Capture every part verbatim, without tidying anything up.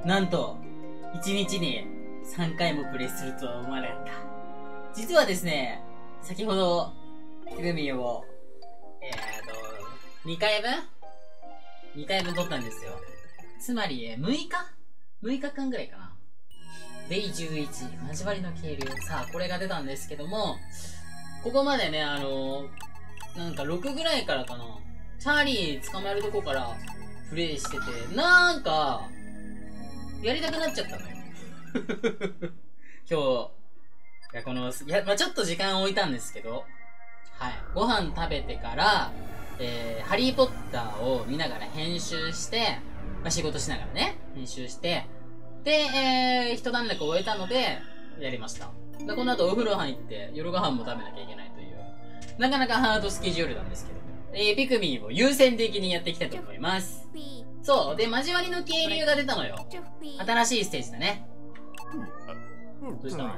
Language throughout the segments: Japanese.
なんと、いちにちにさんかいもプレイするとは思わなかった。実はですね、先ほど、ピグミンを、えーと、にかいぶん ?に 回分撮ったんですよ。つまり、むいか ?むい 日間ぐらいかな。デイじゅういち、交わりの渓流。さあ、これが出たんですけども、ここまでね、あのー、なんかろくぐらいからかな。チャーリー捕まえるとこからプレイしてて、なんか、やりたくなっちゃったのよ。今日、いや、この、いや、まあ、ちょっと時間置いたんですけど、はい。ご飯食べてから、えー、ハリーポッターを見ながら編集して、まあ、仕事しながらね、編集して、で、えー、一段落終えたので、やりました。で、この後お風呂入って、夜ご飯も食べなきゃいけないという、なかなかハードスケジュールなんですけど、えー、ピクミンを優先的にやっていきたいと思います。そう。で、交わりの渓流が出たのよ。新しいステージだね。どうしたの？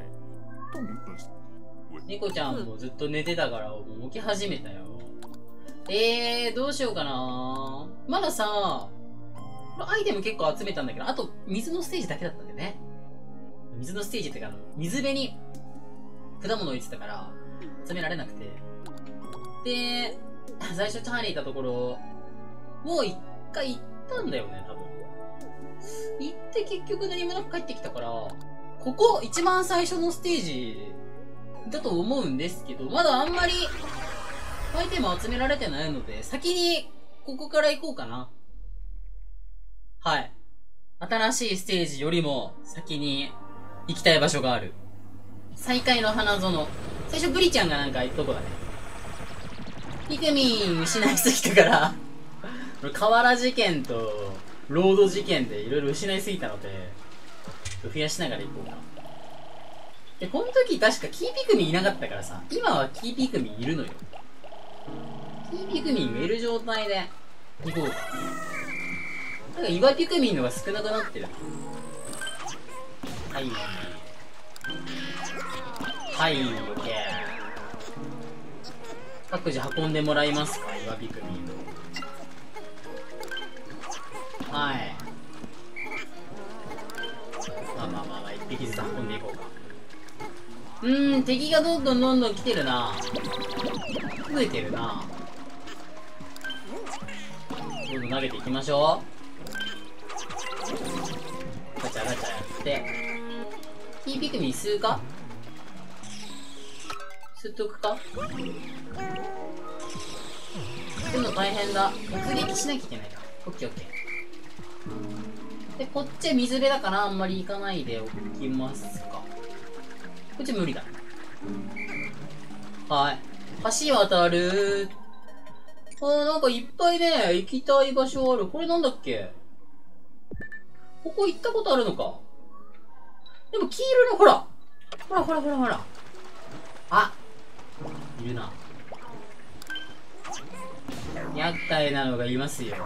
猫ちゃんもずっと寝てたから、もう起き始めたよ。えー、どうしようかな。まださ、アイテム結構集めたんだけど、あと、水のステージだけだったんだよね。水のステージってか、水辺に果物置いてたから、集められなくて。で、最初チャーリーいたところ、もう一回行ったんだよね、多分。行って結局何もなく帰ってきたから、ここ一番最初のステージだと思うんですけど、まだあんまりアイテム集められてないので、先にここから行こうかな。はい。新しいステージよりも先に行きたい場所がある。再会の花園。最初ブリちゃんがなんか行くとこだね。ピクミン失いすぎたから河原事件とロード事件でいろいろ失いすぎたので、増やしながら行こうかな。で、この時確かキーピクミンいなかったからさ、今はキーピクミンいるのよ。キーピクミンがいる状態で行こうか。なんか岩ピクミンのが少なくなってる。はい。はい、オッケー。各自運んでもらいますか、岩ピクミン。はい。まあまあまあまあ、一匹ずつ運んでいこうか。うーん、敵がどんどんどんどん来てるな。増えてるな。どんどん投げていきましょう。ガチャガチャやって。キーピクミン吸うか？吸っとくか？でも大変だ。突撃しなきゃいけないか。オッケーオッケー。で、こっちは水辺だからあんまり行かないでおきますか。こっち無理だ。はい。橋渡る。あー、なんかいっぱいね、行きたい場所ある。これなんだっけ？ここ行ったことあるのか。でも黄色の、ほら。ほらほらほらほら。あ、いるな。厄介なのがいますよ。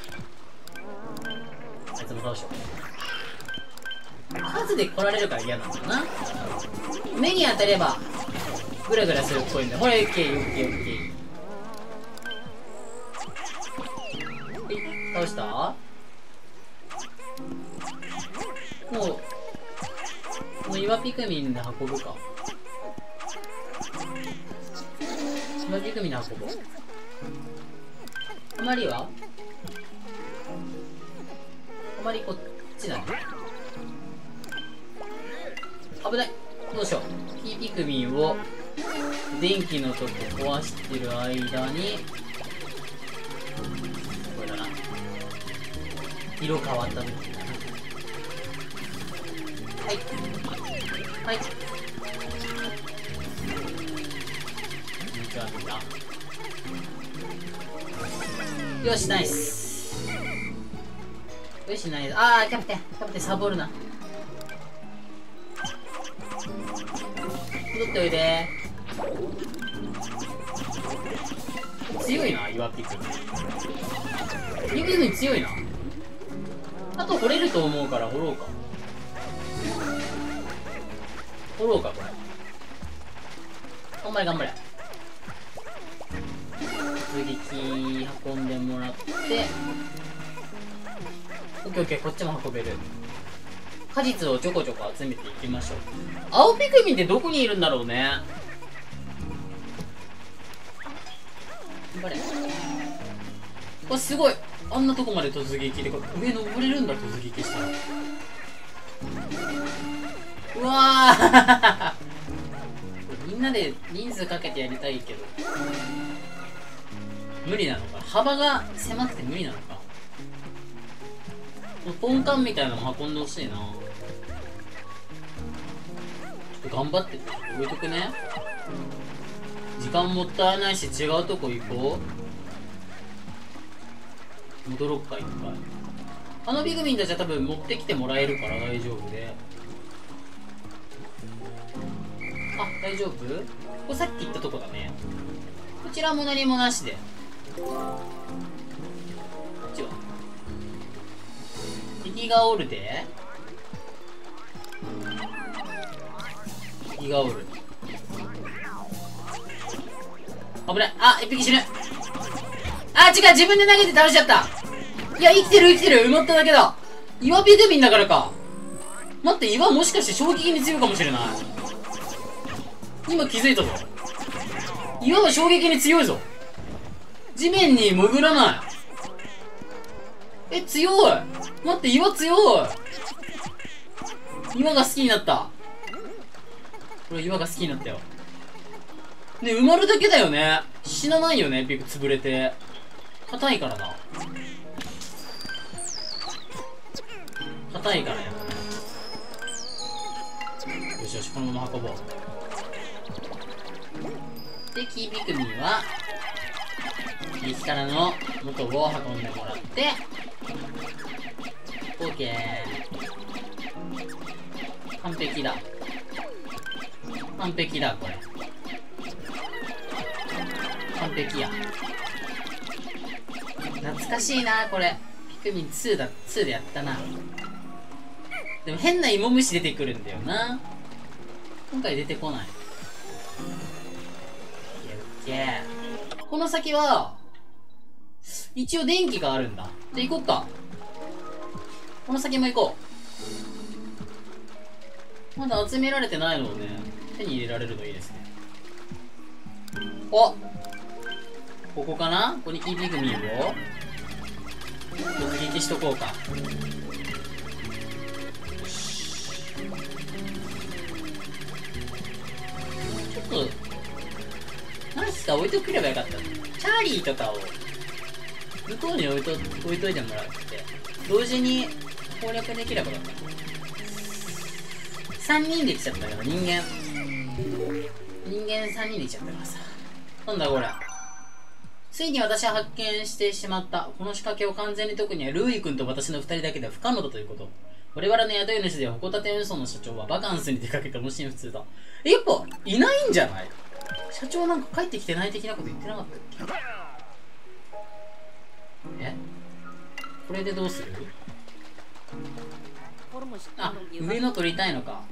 あいつも倒しよう。数で来られるから嫌なんだよな。目に当たればグラグラするっぽいんだ。ほら、オッケーオッケーオッケー。はい、倒した？もうこの岩ピクミンで運ぶか。岩ピクミンで運ぼう。あまりはあまりこっちだね。危ない。どうしよう。キーピクミンを電気のとこ壊してる間に、これだな。色変わった時だな。はいはい。見た見た。よし、ナイス。よし、ナイス。あー、キャプテンキャプテンサボるな。戻っておいで。強いな、岩ピクミン。岩ピクミン強いな。あと掘れると思うから掘ろうか。掘ろうか、これ。頑張れ頑張れ。突撃運んでもらって、オッケーオッケー、こっちも運べる。 果実をちょこちょこ集めていきましょう。青ピクミンってどこにいるんだろうね。頑張れ。わ、すごい。あんなとこまで突撃で、これ上登れるんだ、突撃したら。うわーみんなで人数かけてやりたいけど無理なのか。幅が狭くて無理なのか。ポンカンみたいなのも運んでほしいな。ちょっと頑張って置いとくね。時間もったいないし、違うとこ行こう。戻ろっか、一回。あのピグミンたちは多分持ってきてもらえるから大丈夫で。あ、大丈夫？これさっき言ったとこだね。こちらも何もなしで。こっちは敵がおるで。敵がおる。危ない。あ、一匹死ぬ。あ、違う、自分で投げて倒しちゃった。いや、生きてる生きてる。埋まっただけだ。岩ピグミンだからか。待って、岩もしかして衝撃に強いかもしれない。今気づいたぞ。岩は衝撃に強いぞ。地面に潜らない。え、強い。待って、岩強い。岩が好きになった。これ岩が好きになったよ。ね、埋まるだけだよね。死なないよね、ピク潰れて。硬いからな。硬いからや。よしよし、このまま運ぼう。で、キーピクミンは右からの元を運んでもらって OK。 完璧だ。完璧だ。これ完璧や。懐かしいなこれ。ピクミンツーだ。ツーでやったな。でも変な芋虫出てくるんだよな。今回出てこない。この先は一応電気があるんだ。じゃあ行こっか。この先も行こう。まだ集められてないのをね、手に入れられるといいですね。お、ここかな。ここにキーピグミンを突撃しとこうか。ちょっと何匹か置いとくればよかった。チャーリーとかを向こうに置いと置いといてもらって同時に攻略できればよかった。さんにんできちゃったから人間人間さんにんできちゃったからさ。なんだこれ。ついに私は発見してしまった。この仕掛けを完全に解くにはルーイ君と私のふたりだけでは不可能だということ。我々の雇い主では函館運送の社長はバカンスに出かけて音信不通だ。やっぱいないんじゃない？社長なんか帰ってきてない的なこと言ってなかったっけ？え？これでどうする？あ、上の取りたいのか。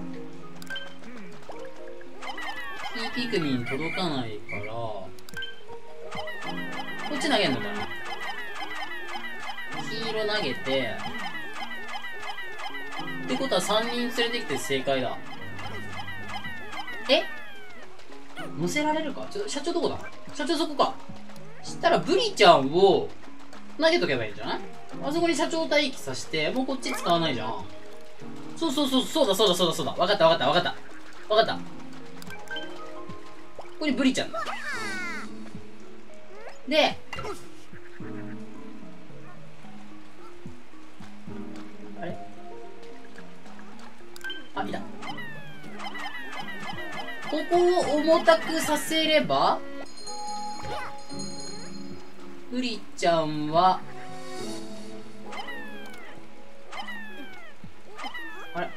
キーピクミン届かないからこっち投げんのかな。黄色投げてってことはさんにん連れてきて正解だ。え？乗せられるか。ちょっと社長どこだ。社長そこか。したらブリちゃんを投げとけばいいんじゃない？あそこに社長待機させて、もうこっち使わないじゃん。そうそうそう、そうだそうだそうだそうだ。わかったわかったわかったわかった。ここにブリちゃんだ。であれ、あ、いた。ここを重たくさせればブリちゃんはあれ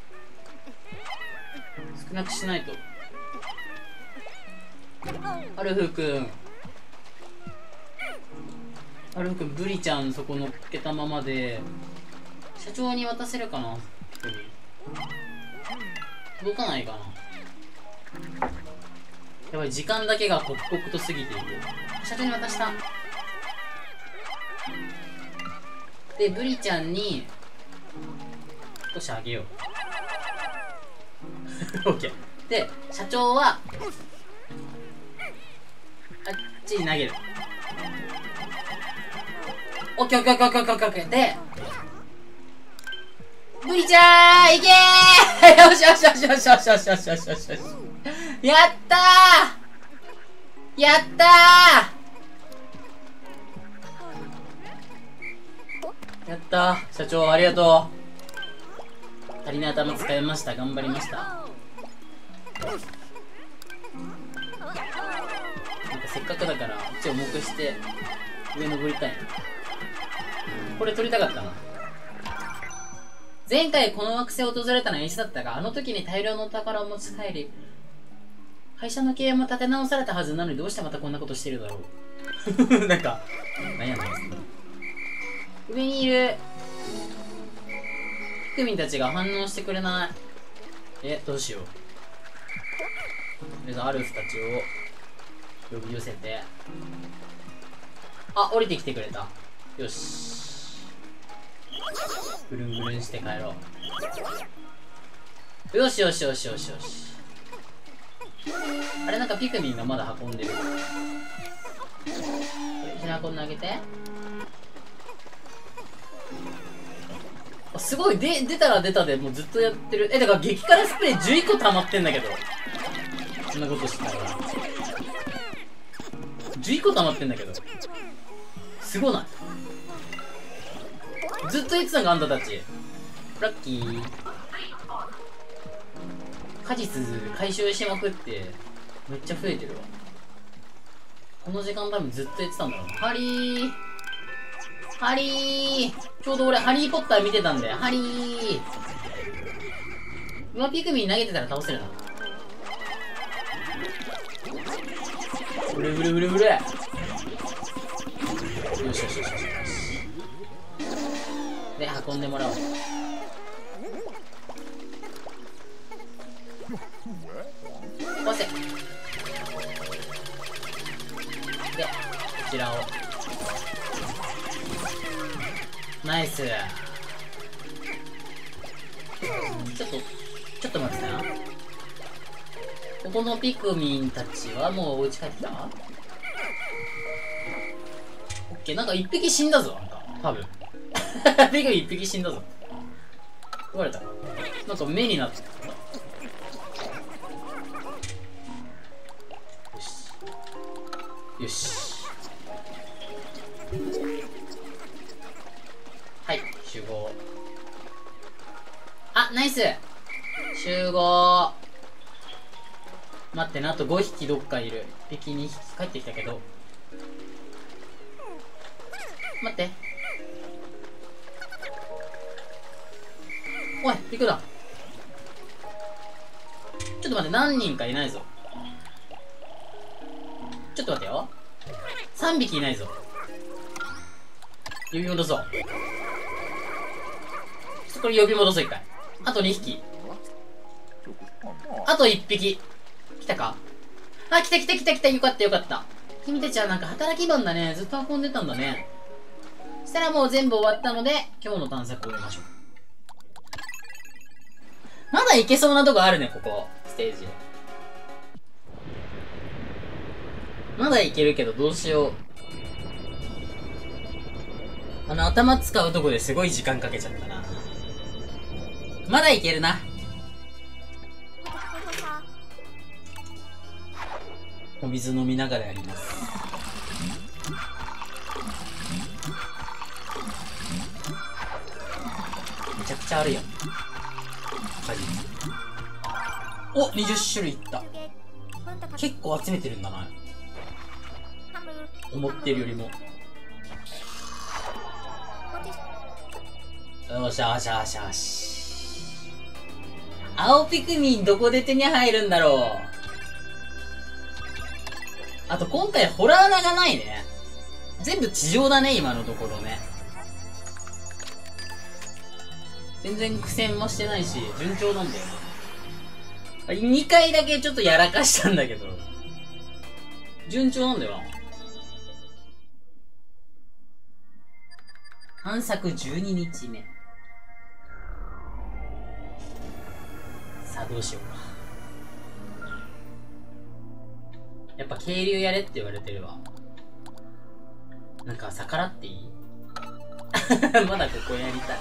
少なくしないと。アルフ君アルフ君、ブリちゃんそこ乗っけたままで社長に渡せるかな。届かないかな。やばい、時間だけが刻々と過ぎていく。社長に渡した。でブリちゃんに少し上げよう。オッケー。で、社長は、あっちに投げる。オッケーオッケーオッケーオッケーオッケーオッケー。で、ブリちゃーんいけーよしよしよしよしよしよしよしよしよしよし。やったーやったーやったー社長ありがとう。足りない頭使いました。頑張りました。なんかせっかくだから、こっちを重くして、上登りたいな。これ撮りたかったな。前回この惑星を訪れたのは演出だったが、あの時に大量のお宝を持ち帰り、会社の経営も立て直されたはずなのにどうしてまたこんなことしてるだろう。なんか、悩んでますね。上にいる、ピクミンたちが反応してくれない。え、どうしよう。とりあえずアルフたちを呼び寄せて。あ、降りてきてくれた。よし。ぐるんぐるんして帰ろう。よしよしよしよしよし。あれなんかピクミンがまだ運んでる。これひなこんであげて。あ、すごい、で、出たら出たでもうずっとやってる。え、だから激辛スプレーじゅういこ溜まってんだけど。そんなことしてたら。じゅういこ溜まってんだけど。すごない？ずっと言ってたんか、あんたたち。ラッキー。果実回収しまくって、めっちゃ増えてるわ。この時間多分ずっと言ってたんだろうな。ハリーハリーちょうど俺ハリーポッター見てたんだよ。ハリー今ピクミン投げてたら倒せるな。うるうるうるうる。よしよしよしよし。で、運んでもらおう。壊せ。で、こちらを。ナイス。ちょっと、ちょっと待ってな。ここのピクミンたちはもうお家帰ってきた？オッケー、なんか一匹死んだぞ、あんた。多分。ピクミン一匹死んだぞ。食われた。なんか目になってた。よし。よし。はい、集合。あ、ナイス！集合。待ってな、あとごひきどっかいる。いっぴきにひき帰ってきたけど。待って。おい、行くだ。ちょっと待って、何人かいないぞ。ちょっと待ってよ。さんびきいないぞ。呼び戻そう。これ呼び戻そう一回。あとにひき。あといっぴき。来たか？あ、来た来た来た来た。よかったよかった。君たちはなんか働き番だね。ずっと運んでたんだね。そしたらもう全部終わったので、今日の探索を終えましょう。まだ行けそうなとこあるね、ここ。ステージ。まだ行けるけど、どうしよう。あの、頭使うとこですごい時間かけちゃったな。まだいけるな。お水飲みながらやります。めちゃくちゃあるやん。果実。お、にじゅっしゅるいいった。結構集めてるんだな。思ってるよりも。よしよしよしよし。青ピクミンどこで手に入るんだろう。あと今回ホラー穴がないね。全部地上だね、今のところね。全然苦戦もしてないし、順調なんだよね。にかいだけちょっとやらかしたんだけど、順調なんだよな。探索じゅうににちめ。 あ、どうしようか。やっぱ渓流やれって言われてるわ。なんか逆らっていいまだここやりたい。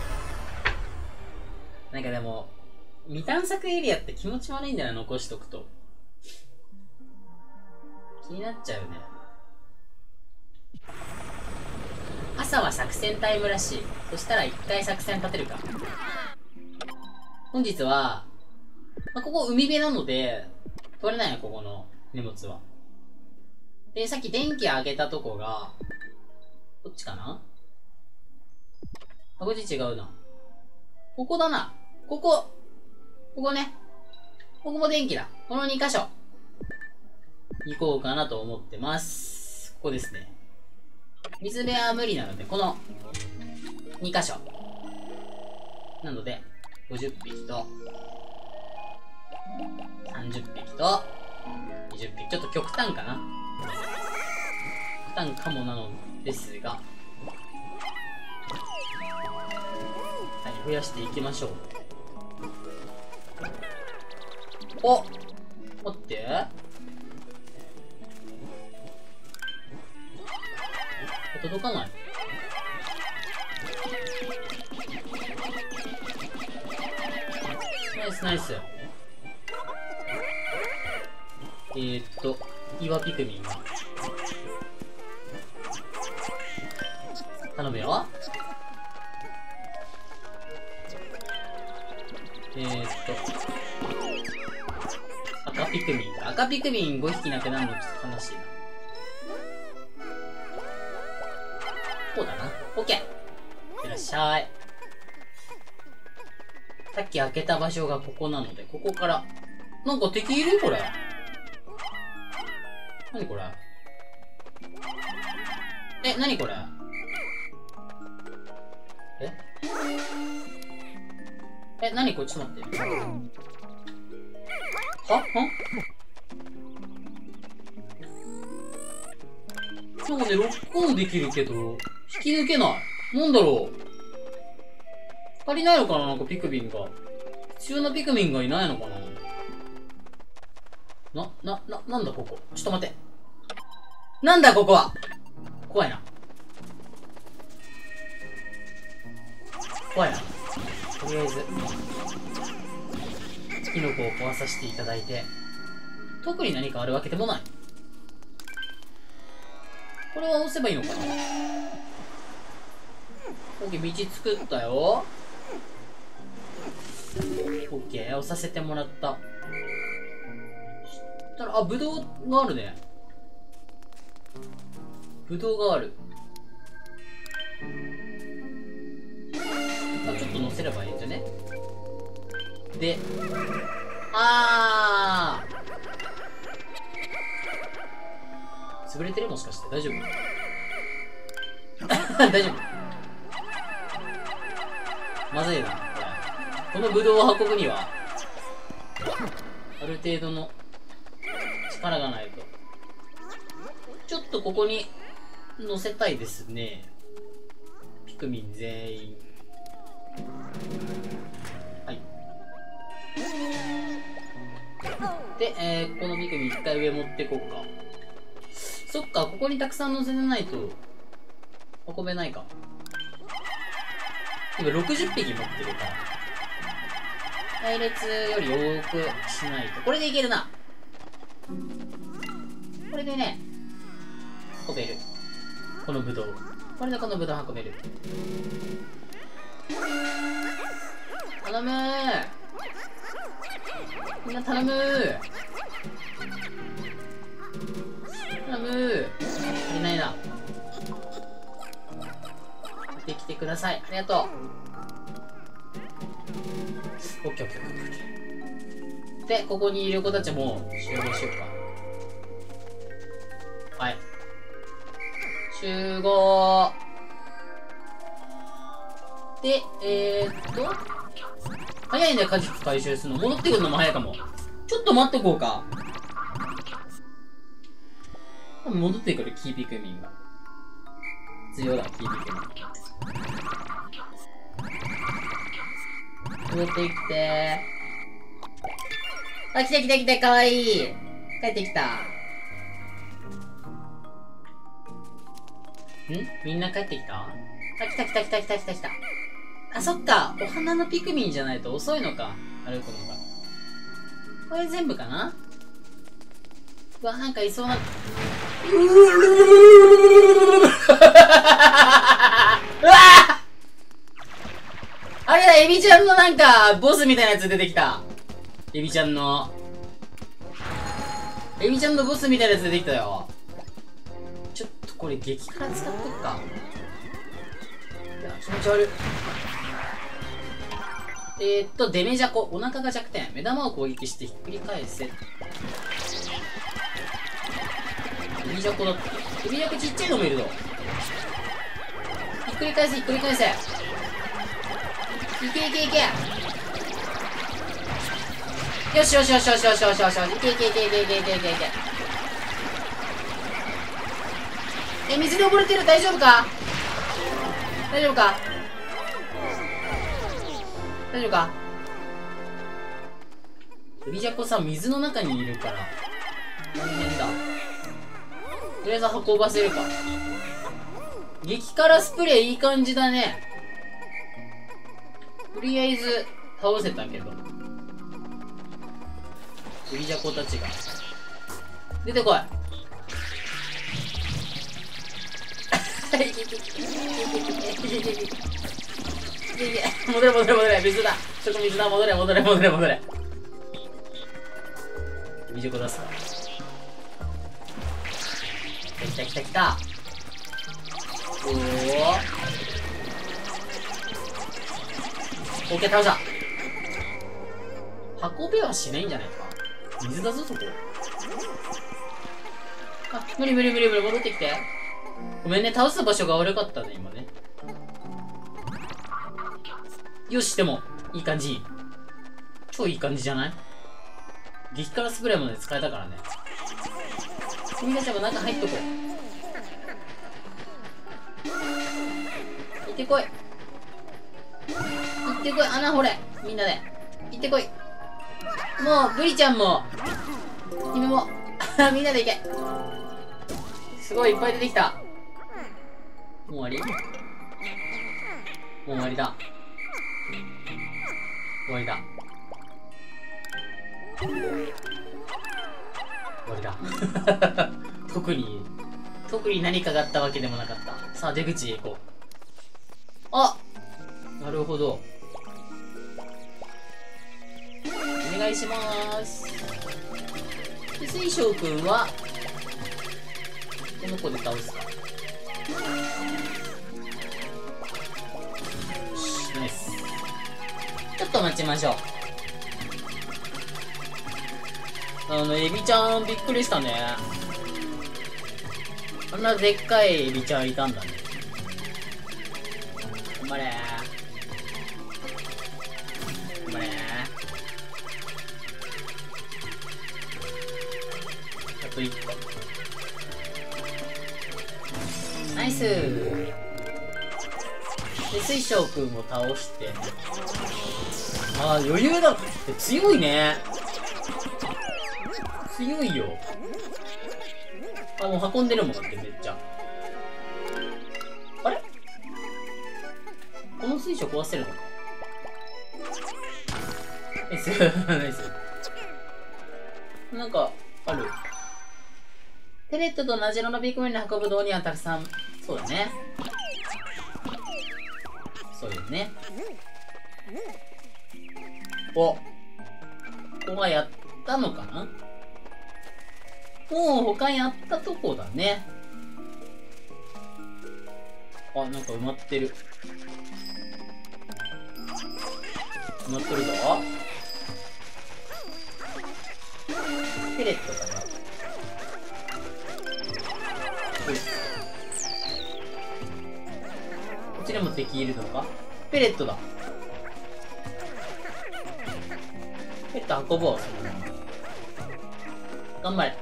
なんかでも、未探索エリアって気持ち悪いんだよな、残しとくと。気になっちゃうね。朝は作戦タイムらしい。そしたら一回作戦立てるか。本日は、まあ、ここ海辺なので、取れないの、ここの荷物は。で、さっき電気上げたとこが、こっちかなあ、こっち違うな。ここだな。ここ。ここね。ここも電気だ。このに箇所。行こうかなと思ってます。ここですね。水辺は無理なので、このに箇所。なので、ごじゅっぴきと、さんじゅっぴきと、にじゅっぴき。ちょっと極端かな。極端かもなのですが、はい、増やしていきましょう。お、待って。届かない。ナイスナイス。えー、っと岩ピクミンが頼むよ。えー、っと赤ピクミン赤ピクミンごひきなくなるのちょっと悲しいな。こうだな。オッケー。いらっしゃい。さっき開けた場所がここなので、ここから。なんか敵いるこれ。なにこれ。え、なにこれ。ええ、なにこれ、ちょっと待って。ははなんかね、ロックオンできるけど、引き抜けない。なんだろう。足りないのかななんかピクミンが。必要なピクミンがいないのかなな、な、な、なんだここ。ちょっと待って。なんだここは。怖いな。怖いな。とりあえず、キノコを壊させていただいて、特に何かあるわけでもない。これは押せばいいのかな。オッケー、道作ったよ。オッケー、押させてもらった。そしたら、あ、ブドウがあるね。ブドウがある。あ、ちょっと乗せればいいんじゃね。で、あー潰れてるもしかして大丈夫大丈夫まずいな。このブドウを運ぶにはある程度の力がないと。ちょっとここに乗せたいですね。ピクミン全員。はい。で、えー、このピクミン一回上持ってこうか。そっか、ここにたくさん乗せてないと運べないか。今ろくじゅっぴき持ってるから。配列より多くしないと。これでいけるな。これでね、運べる。このブドウ。これでこのブドウ運べる。頼むー。みんな頼むー。頼むー。足りないな。できてください。ありがとう。オッケーオッケーオッケーオッケー。で、ここにいる子たちも集合しようか。はい。集合。で、えーっと、早いんだよ、果実回収するの。戻ってくるのも早いかも。ちょっと待ってこうか。多分戻ってくる、キーピクミンが。強だ、キーピクミン。戻ってきてあ、来た来た来た、かわいい。帰ってきた。ん？みんな帰ってきた？あ、来た来た来た来た来た来た。あ、そっか。お花のピクミンじゃないと遅いのか。歩くのが。これ全部かな？うわ、なんかいそうな。うわあれだ、エビちゃんのなんか、ボスみたいなやつ出てきた。エビちゃんの。エビちゃんのボスみたいなやつ出てきたよ。ちょっとこれ激辛使っとくか。いや、気持ち悪い。えー、っと、デメジャコ。お腹が弱点。目玉を攻撃してひっくり返せ。エビジャコだって。エビジャコちっちゃいのもいるぞ。ひっくり返せ、ひっくり返せ。いけいけいけ。よしよしよしよしよしよしよしよし。いけいけいけいけいけいけいけいけ。え、水で溺れてる。大丈夫か？大丈夫か？大丈夫か？エビジャコさん、水の中にいるから。大変だ。とりあえず運ばせるか。激辛スプレーいい感じだね。とりあえず、倒せたけど。エビジャコたちが。出てこい。戻れ戻れ戻れ、水だ。そこ水だ、戻れ戻れ戻れ戻れ。エビジャコ出すか。来た来た来た。おお。オッケー、倒した。運べはしないんじゃないか。水だぞ、そこ。あ、無理無理無理無理、戻ってきて。ごめんね、倒す場所が悪かったね、今ね。よし、でも、いい感じ。超いい感じじゃない？激辛スプレーまで使えたからね。君たちも中入っとこう。行ってこい。行ってこい。穴掘れ。みんなで。行ってこい。もう、ブリちゃんも、君も、みんなで行け。すごいいっぱい出てきた。もう終わり？もう終わりだ。終わりだ。終わりだ。特に、特に何かがあったわけでもなかった。さあ、出口へ行こう。あ！なるほど。お願いしまーす。で、水晶くんは、この子で倒すか。よし、ナイス。ちょっと待ちましょう。あの、エビちゃんびっくりしたね。あんなでっかいエビちゃんいたんだね。頑張れー。頑張れー。あといっこ。ナイスー。で、水晶くんを倒して。ああ、余裕だ。強いね。強いよ。あ、もう運んでるもんだって、めっちゃ。あれ？この水晶壊せるのか？ナイス、ナイス。なんか、ある。ペレットと同じ色のビッグメンに運ぶ道にはたくさん、そうだね。そうですね。お、ここはやったのかな？もう他やったとこだね。あ、なんか埋まってる。埋まってるぞ。ペレットかな。こっちでも敵いるのか？ペレットだ。ペレット運ぼう。頑張れ。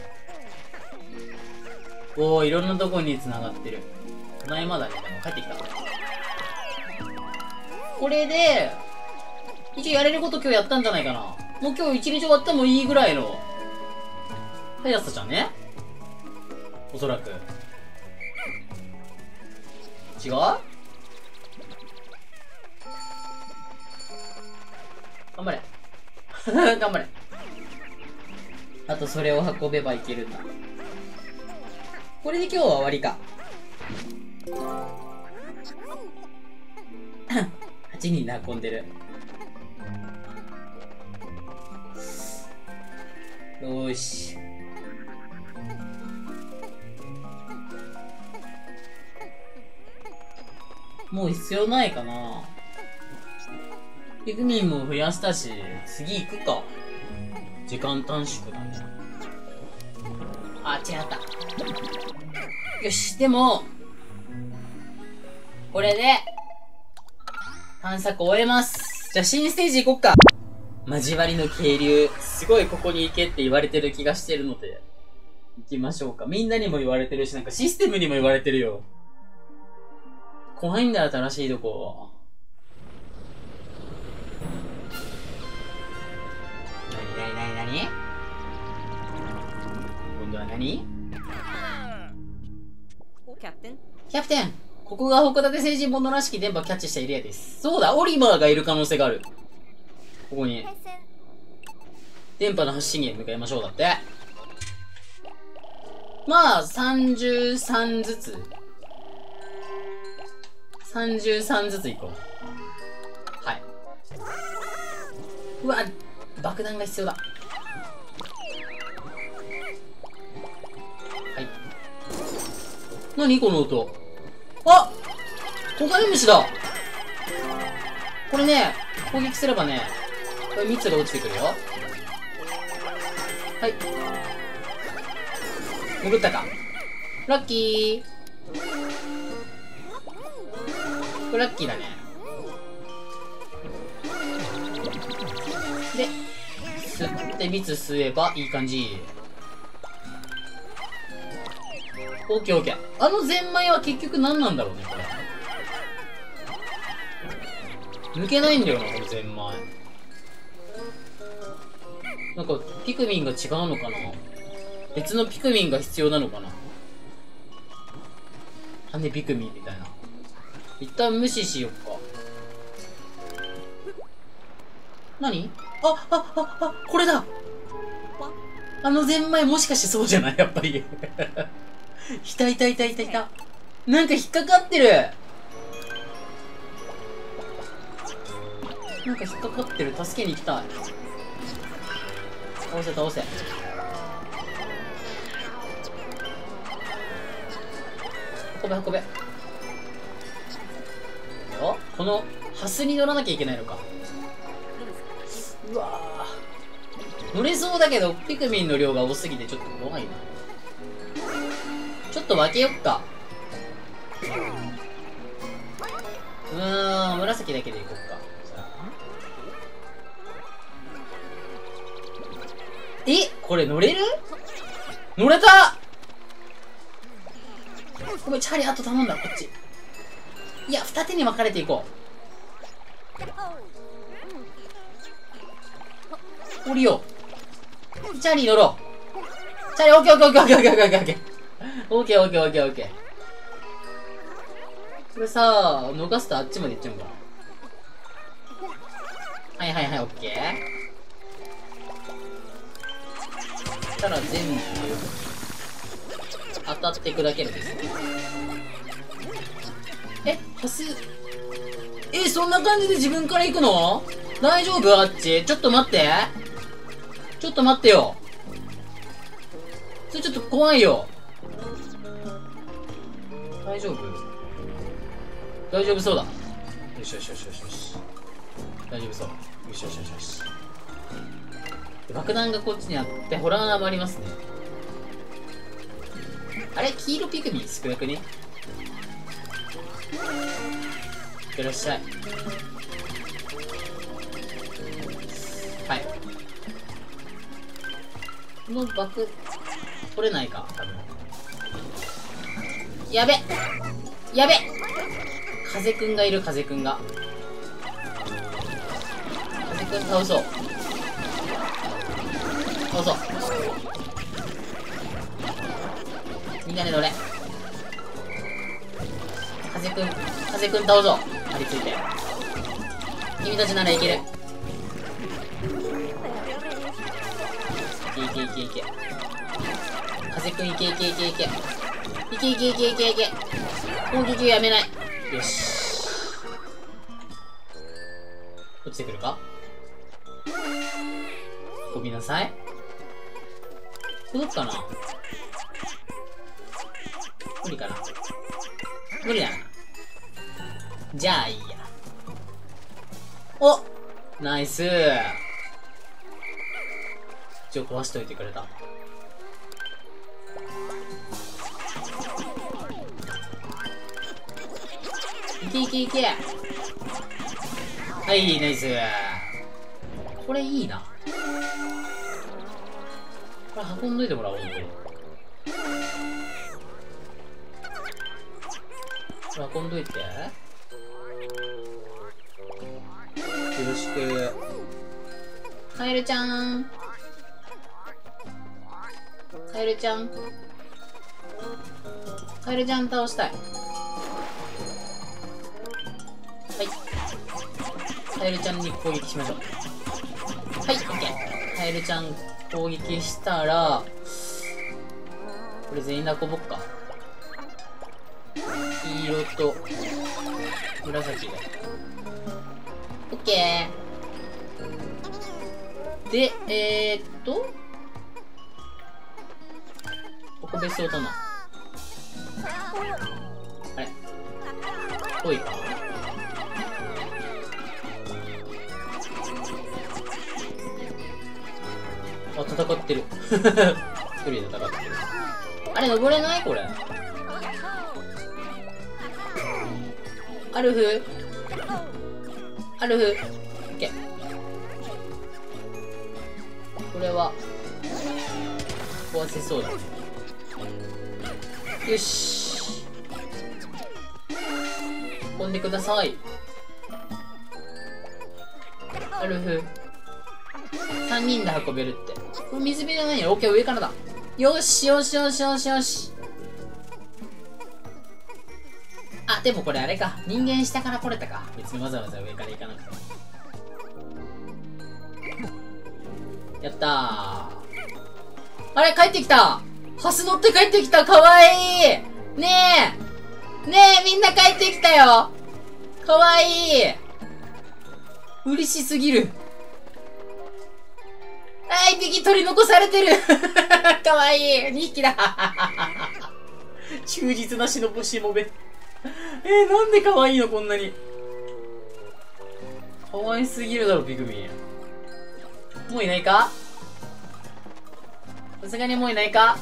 おー、いろんなとこに繋がってる。ただいまだね。でも帰ってきた。これで、一応やれること今日やったんじゃないかな。 もう今日一日終わってもいいぐらいの速さじゃね、おそらく。違う？頑張れ。頑張れ。あとそれを運べばいけるんだ。これで今日は終わりか。はちにんで運んでる。よーし。もう必要ないかな。ピクミンも増やしたし、次行くか。時間短縮だね。あ、違った。よし、でも、これで、探索終えます。じゃあ新ステージ行こっか。交わりの渓流。すごいここに行けって言われてる気がしてるので、行きましょうか。みんなにも言われてるし、なんかシステムにも言われてるよ。怖いんだよ、新しいとこ。なになになになに？今度は何？キャプテン？キャプテン！ここが函館星人物らしき電波をキャッチしたエリアです。そうだ、オリバーがいる可能性がある。ここに。電波の発信源に向かいましょう、だって。まあ、さんじゅうさんずつ。さんじゅうさんずつ行こう。はい。うわ、爆弾が必要だ。はい。何この音。あ、コガネムシだ。これね、攻撃すればね、これみっつが落ちてくるよ。はい。潜ったか。ラッキー。これラッキーだね。で、吸って蜜吸えばいい感じ。オッケーオッケー。あのゼンマイは結局何なんだろうね、これ。抜けないんだよな、このゼンマイ。なんか、ピクミンが違うのかな？別のピクミンが必要なのかな？羽ピクミンみたいな。一旦無視しよっか。何？あ、あ、あ、あ、これだ！あのゼンマイもしかしてそうじゃない？やっぱり。いたいたいたいたいた。なんか引っかかってる。なんか引っかかってる。助けに行きたい。倒せ倒せ。運べ運べ。よ、このハスに乗らなきゃいけないのか。うわー、乗れそうだけどピクミンの量が多すぎてちょっと怖いな。ちょっと分けよっか。うーん、紫だけでいこっか。え、これ乗れる？乗れた！ごめん、チャーリーあと頼んだ、こっち。いや、二手に分かれていこう。降りよう。チャーリー乗ろう。チャーリー、オッケーオッケーオッケーオッケーオッケーオッケーオッケーオッケーオッケーオッケーオッケーオッケー。これさ、逃すとあっちまで行っちゃうんか。はいはいはい、オッケー。そしたら全部当たっていくだけですね。え、ハス、え、そんな感じで自分から行くの？大丈夫？あっち。ちょっと待って。ちょっと待ってよ。それちょっと怖いよ。大丈夫？大丈夫そうだ。よしよしよしよしよし。大丈夫そう。よしよしよしよし。爆弾がこっちにあって、ホラー穴もありますね。あれ、黄色ピクミン少なくね？いらっしゃい。はい。この爆、取れないか、多分。やべ！やべ！風くんがいる、風くんが。風くん倒そう。 そうそう。みんなで乗れ。風くん、風くん倒そう。張り付いて。君たちならいける。いけいけいけいけ。風くんいけいけいけいけ。いけいけいけいけいけ。攻撃をやめない。よし。落ちてくるか？ごめんなさい。届くかな？無理かな？無理だな。じゃあいいや。お！ナイスー。一応壊しといてくれた。いけいけいけ。はい、ナイスー。これいいな。これ運んどいてもらおう、本当に。これ運んどいて。よろしく。カエルちゃん。カエルちゃん。カエルちゃん倒したい。はい。カエルちゃんに攻撃しましょう。はい、オッケー。カエルちゃん攻撃したら、これ全員で運ぼっか。黄色と紫で。オッケー。で、えー、っと、ここ別荘だな。あれ遠いか。あ、戦ってる。一人で戦ってる。あれ、登れないこれ。アルフアルフオッケー。これは、壊せそうだ。よし。飛んでください。アルフ。さんにんで運べるって。これ水辺じゃないよ。オッケー、上からだ。よしよしよしよしよし。あ、でもこれあれか。人間下から来れたか。別にわざわざ上から行かなくても。やったー。あれ、帰ってきた。ハス乗って帰ってきた。かわいい。ねえ。ねえ、みんな帰ってきたよ。かわいい。嬉しすぎる。あ、一匹取り残されてる。かわいい。にひきだ。忠実なしのぼしもべ。えー、なんでかわいいのこんなに。かわいすぎるだろ、ピグミン。もういないか？さすがにもういないか？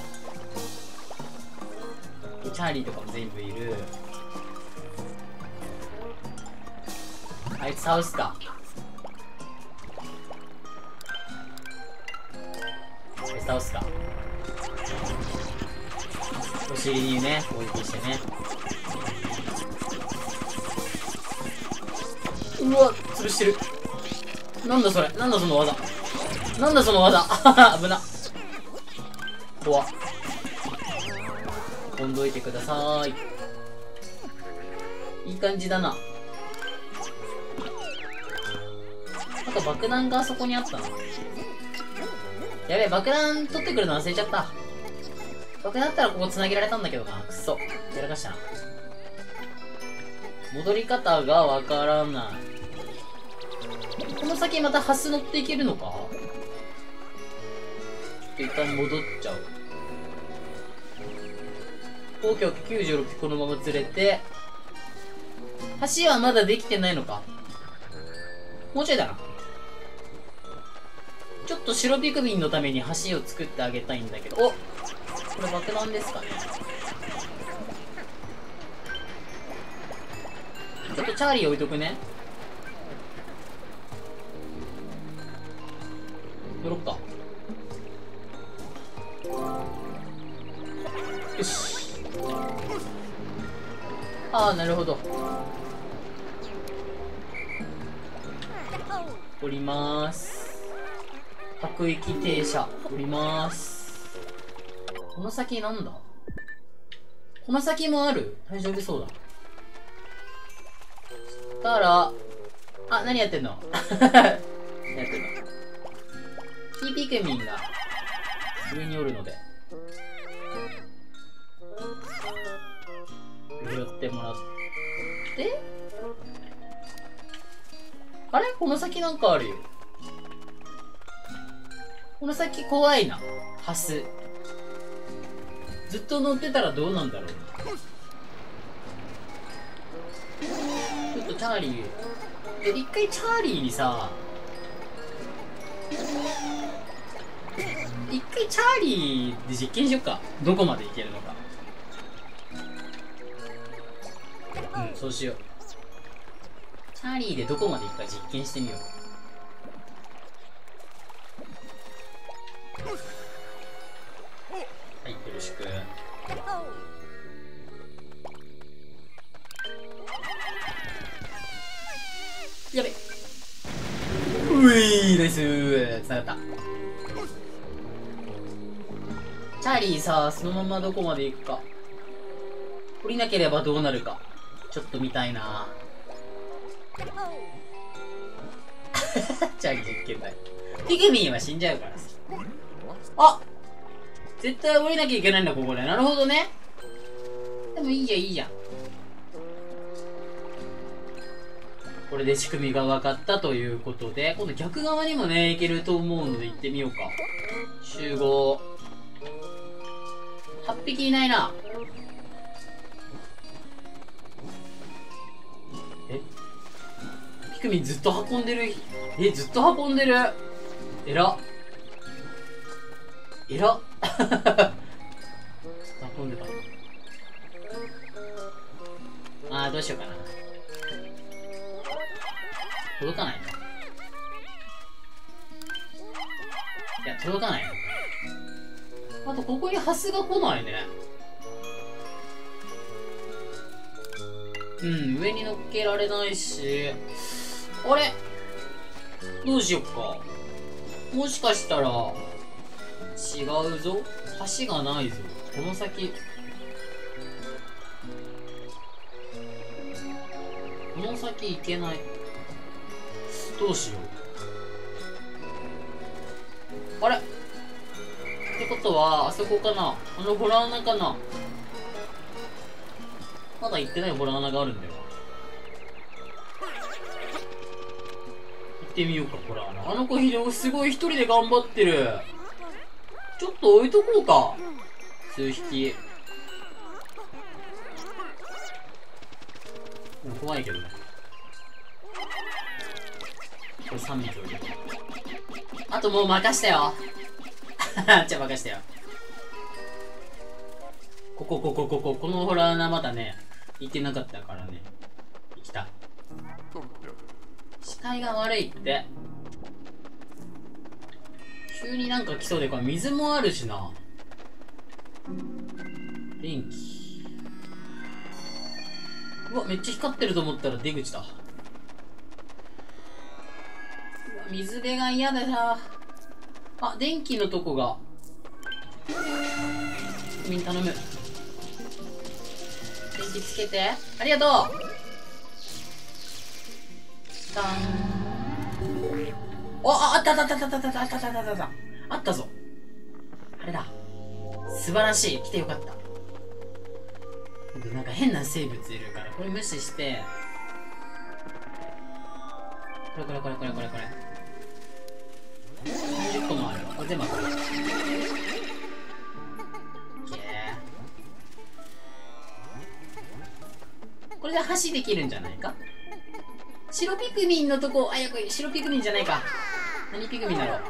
チャーリーとかも全部いる。あいつ倒すか。あいつ倒すか。お尻にね、攻撃してね。うわ、潰してる。なんだそれ、なんだその技。なんだその技。危な。怖っ。飛んどいてください。いい感じだな。あと爆弾があそこにあったな。やべえ、爆弾取ってくるの忘れちゃった。爆弾だったらここ繋げられたんだけどな。くっそ。やらかしたな。戻り方がわからない。この先またハス乗っていけるのか？ちょっと一旦戻っちゃう。オーケーオーケー、きゅうじゅうろくこのまま連れて、橋はまだできてないのか？もうちょいだな。ちょっと白ピクミンのために橋を作ってあげたいんだけど、お！これ爆弾ですかね？ちょっとチャーリー置いとくね。乗ろっか。よし。ああ、なるほど。降りまーす。 各駅停車降ります。この先なんだ？この先もある？大丈夫そうだ。そしたら、あ、何やってんの何やってんの？キーピクミンが上におるので拾ってもらって、あれこの先なんかあるよ。この先怖いな。ハスずっと乗ってたらどうなんだろう。ちょっとチャーリー、え、一回チャーリーにさ、一回チャーリーで実験しよっか。どこまでいけるのか。うん、そうしよう。チャーリーでどこまでいくか実験してみよう。はい、よろしく。やべ。ういー、ナイスー。つながった。チャーリーさ、そのままどこまで行くか。降りなければどうなるか。ちょっと見たいな。チャーリー実験台。ピグミンは死んじゃうからさ。あ、絶対降りなきゃいけないんだ、ここで。なるほどね。でもいいじゃん、いいじゃん。これで仕組みが分かったということで、今度逆側にもね、行けると思うので行ってみようか。集合。はっぴきいないな。え？ピクミンずっと運んでる。え、ずっと運んでる。えら。えら。運んでた。あー、どうしようかな。届かないの？いや、届かないの。あと、ここにハスが来ないね。うん、上に乗っけられないし。あれ？どうしよっか。もしかしたら、違うぞ。橋がないぞ。この先。この先行けない。どうしよう。あれ？ってことは、あそこかな？あのホラー穴かな？まだ行ってないホラー穴があるんだよ。行ってみようか、ホラー穴。あの子ひどい、すごい一人で頑張ってる。ちょっと置いとこうか。数匹。もう怖いけどね。これさんびき置いてる。あともう任したよ。じゃあ任したよ。ここ、ここ、ここ、このホラー穴まだね、行ってなかったからね。行きた。視界が悪いって。急になんか来そうで、これ水もあるしな。電気。うわ、めっちゃ光ってると思ったら出口だ。うわ、水辺が嫌だな。あ、電気のとこが。みん頼む。電気つけて。ありがとう。ダーン。お、あ、あったあったあったあったあったあったあったあったあった。あったぞ。あれだ。素晴らしい。来てよかった。なんか変な生物いるから、これ無視して。これこれこれこれこれこれ。さんじゅっこもあるわ。これ全部これ。オッケー。これで橋できるんじゃないか？白ピクミンのとこ、あ、やこれ白ピクミンじゃないか。何ピクミンだろう。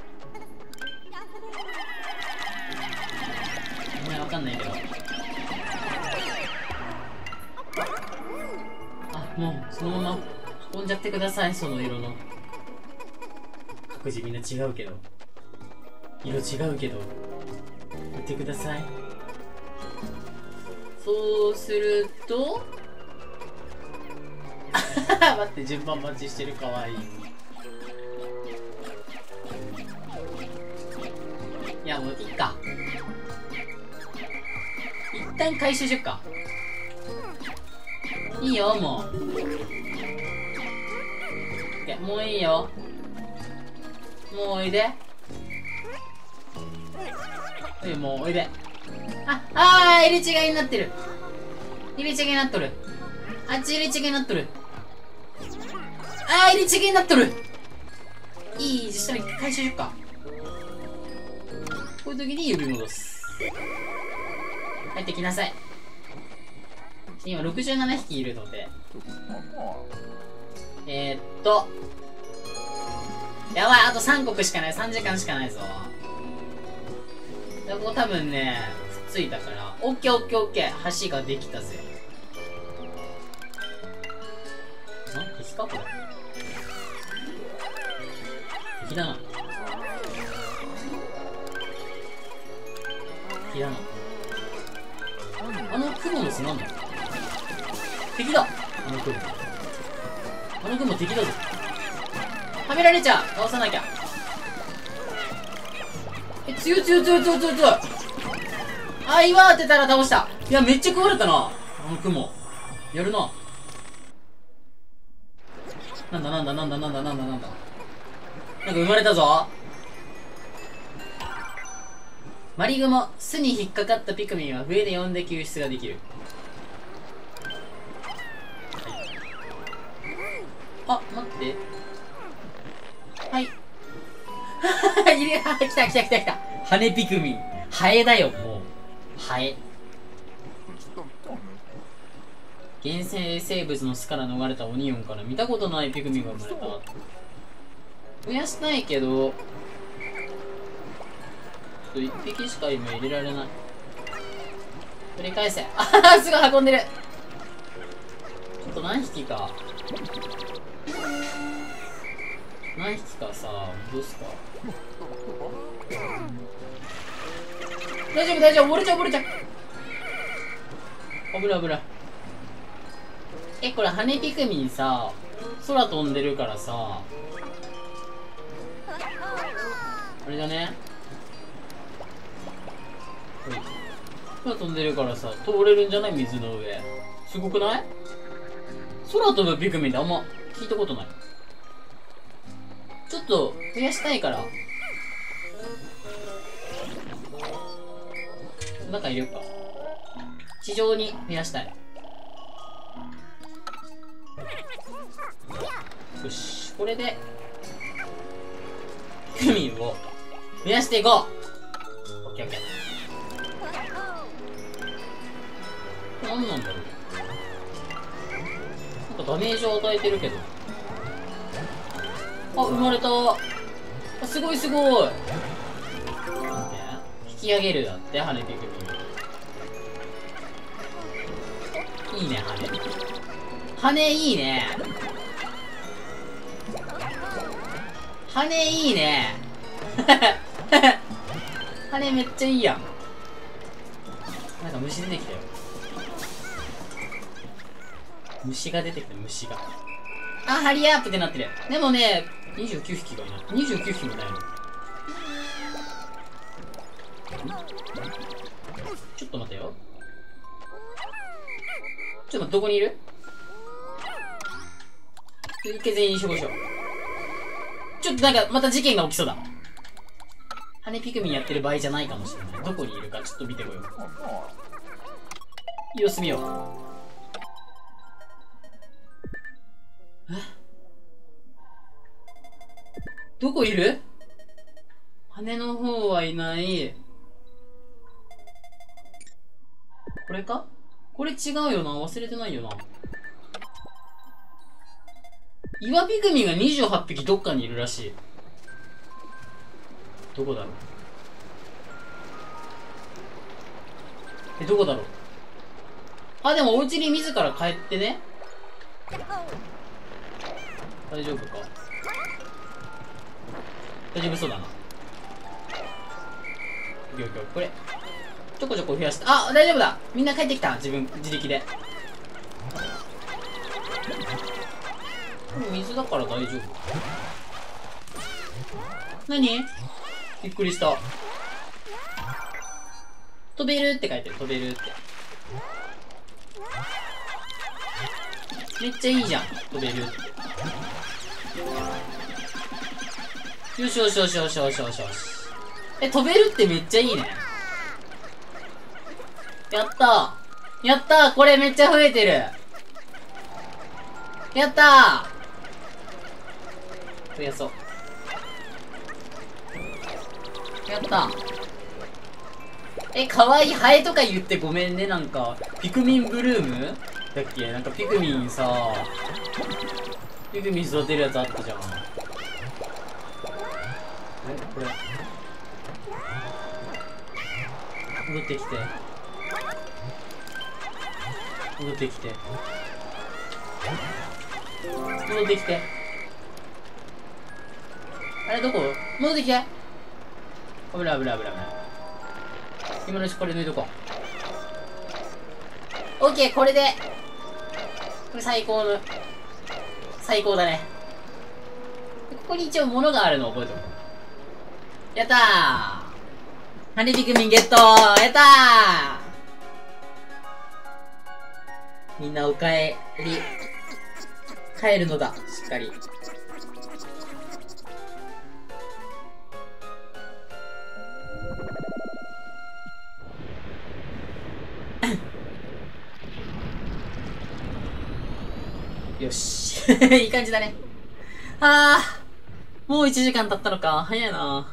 ごめん、わかんないけど。あ、もう、そのまま運んじゃってください、その色の。各自みんな違うけど。色違うけど。言ってください。そうすると、待って、順番待ちしてる、かわいい。 や、もういいか。一旦回収しよっか。いいよ、もう。もういいよ。もうおいで。はい、もうおいで。あ、あー、入れ違いになってる。入れ違いになっとる。あっち入れ違いになっとる。あー、入れ違いになっとる。いい、そしたら一回回収しよっか。こういう時に指戻す。入ってきなさい。今ろくじゅうななひきいるので。えー、っと。やばい、あとさんこくしかない。さんじかんしかないぞ。ここ多分ね、くっついたから。オッケーオッケーオッケー。橋ができたぜ。ん？敵かこれ。敵だな。敵だな。あの雲の巣なんだ？敵だ！あの雲。あの雲敵だぞ。はめられちゃう！倒さなきゃ。え、強い強い強い強い強い強い！あ、岩当てたら倒した。いや、めっちゃ食われたな。あの雲。やるな。なんだなんだなんだなんだなんだなんだ。なんか生まれたぞ。マリグモ、巣に引っかかったピクミンは笛で呼んで救出ができる。あ、待って。はい。いる、来た来た来た来た。羽ピクミン。ハエだよ、もう。ハエ。原生生物の巣から逃れたオニオンから見たことないピクミンが生まれた。増やしたいけど、ちょっと一匹しか今入れられない。取り返せ。あはは、すぐ運んでる。ちょっと何匹か。何匹かさ、どうすか。大丈夫大丈夫、折れちゃう折れちゃう。危ない危ない。え、これ羽ピクミンさ、空飛んでるからさ、あれだね。空飛んでるからさ、通れるんじゃない？水の上。すごくない？空飛ぶピクミンってあんま聞いたことない。ちょっと増やしたいから。中入れようか。地上に増やしたい。よし、これでピクミンを増やしていこう。オッケーオッケー。何なんだろう。なんかダメージを与えてるけど。あ、生まれた。あ、すごいすごい。引き上げるだって、羽ピクミン。いいね、羽。羽いいね。羽いいね。羽めっちゃいいやん。なんか虫出てきたよ。虫が出てきた、虫が。あ、ハリアップってなってる。でもね、にじゅうきゅうひきがいない。にじゅうきゅうひきもないの。ちょっと待ってよ。ちょっと待って、どこにいる？一回全員集合しよう。ちょっとなんか、また事件が起きそうだ。羽ピクミンやってる場合じゃないかもしれない。どこにいるかちょっと見てこよう。様子見よう。え？どこいる？羽の方はいない。これか？これ違うよな。忘れてないよな。岩ピクミンがにじゅうはっぴきどっかにいるらしい。どこだろう。え、どこだろう。あ、でもお家に自ら帰ってね。大丈夫か？大丈夫そうだな。オッケーオッケー。これちょこちょこ増やして。あ、大丈夫だ。みんな帰ってきた。自分自力で。水だから大丈夫。何？びっくりした。 飛べるって書いてる、飛べるって。めっちゃいいじゃん、飛べるって。よしよしよしよしよしよしよし。え、飛べるってめっちゃいいね。やったー。やったー。これめっちゃ増えてる。やったー。増やそう。やったー。え、かわいいハエとか言ってごめんね。なんか、ピクミンブルームだっけ？なんかピクミンさ、ピクミン育てるやつあったじゃん。え、これ。戻ってきて。戻ってきて。戻ってきて。あれどこ？戻ってきて。危ない危ない危ない危ない。今のうちこれ抜いとこう。オッケー、これで。これ最高の。最高だね。ここに一応物があるの覚えておこう。やったー。ハニピクミンゲットー。やったー。みんなお帰り。帰るのだ。しっかり。よし。いい感じだね。あー。もういちじかん経ったのか。早いな。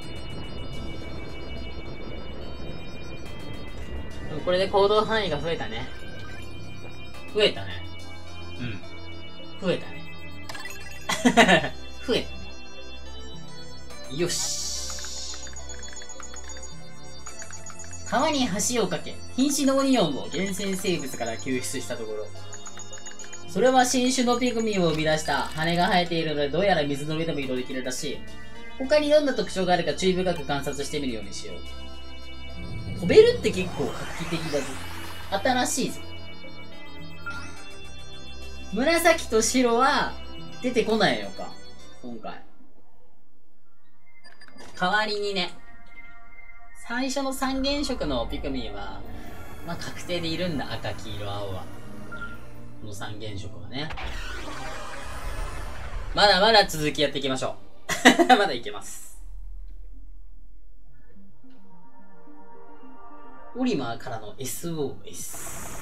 これで行動範囲が増えたね。増えたね。うん。増えたね。増えたね。よし。川に橋を架け、瀕死のオニオンを厳選生物から救出したところ、それは新種のピグミンを生み出した羽が生えているので、どうやら水の上でも移動できるらしい。他にどんな特徴があるか注意深く観察してみるようにしよう。飛べるって結構画期的だぞ。新しいぞ。紫と白は出てこないのか、今回。代わりにね、最初の三原色のピクミンは、まあ確定でいるんだ。赤、黄色、青は。この三原色はね。まだまだ続きやっていきましょう。まだいけます。オリマーからの エスオーエス。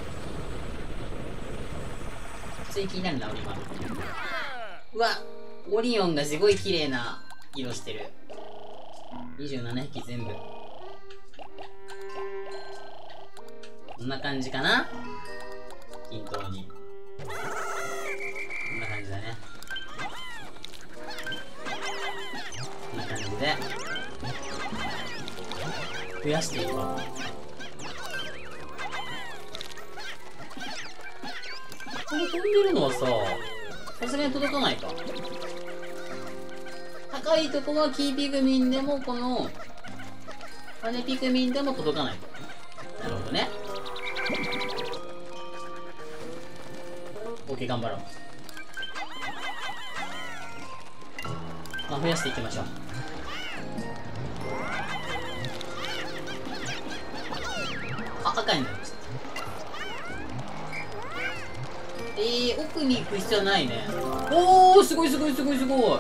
普通に気になるな、オリマー。うわ、オリオンがすごい綺麗な色してる。にじゅうななひき全部。こんな感じかな、均等に。こんな感じだね。こんな感じで増やしていこう。これ飛んでるのはさ、さすがに届かないか。高いとこはキーピグミンでも、この羽ピクミンでも届かない。なるほどね。OK、頑張ろう。まあ増やしていきましょう。あ、赤になりました。えー、奥に行く必要はないね。おー、すごいすごいすごいすご